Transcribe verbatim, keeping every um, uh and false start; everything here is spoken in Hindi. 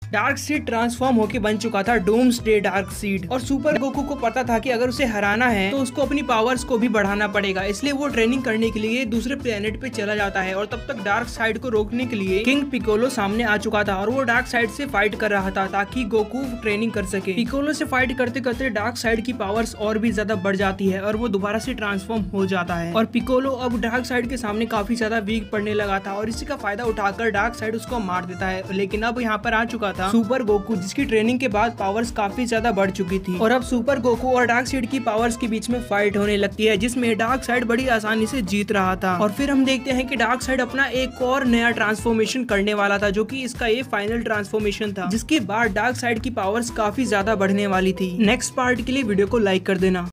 डार्क सीड ट्रांसफॉर्म होकर बन चुका था डूम्सडे डार्क सीड, और सुपर गोकू को पता था कि अगर उसे हराना है तो उसको अपनी पावर्स को भी बढ़ाना पड़ेगा। इसलिए वो ट्रेनिंग करने के लिए दूसरे प्लेनेट पे चला जाता है, और तब तक डार्क साइड को रोकने के लिए किंग पिकोलो सामने आ चुका था और वो डार्क साइड से फाइट कर रहा था ताकि गोकू ट्रेनिंग कर सके। पिकोलो से फाइट करते करते डार्क साइड की पावर्स और भी ज्यादा बढ़ जाती है और वो दोबारा से ट्रांसफॉर्म हो जाता है, और पिकोलो अब डार्क साइड के सामने काफी ज्यादा वीक पड़ने लगा था, और इसी का फायदा उठाकर डार्क साइड उसको मार देता है। लेकिन अब यहाँ पर आ चुका था सुपर गोकू, जिसकी ट्रेनिंग के बाद पावर्स काफी ज्यादा बढ़ चुकी थी, और अब सुपर गोकू और डार्क साइड की पावर्स के बीच में फाइट होने लगती है, जिसमें डार्क साइड बड़ी आसानी से जीत रहा था। और फिर हम देखते हैं कि डार्क साइड अपना एक और नया ट्रांसफॉर्मेशन करने वाला था, जो कि इसका ये फाइनल ट्रांसफॉर्मेशन था, जिसके बाद डार्क साइड की पावर्स काफी ज्यादा बढ़ने वाली थी। नेक्स्ट पार्ट के लिए वीडियो को लाइक कर देना।